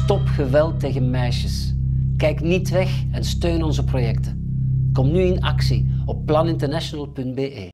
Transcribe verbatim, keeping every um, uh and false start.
Stop geweld tegen meisjes. Kijk niet weg en steun onze projecten. Kom nu in actie op plan international punt be.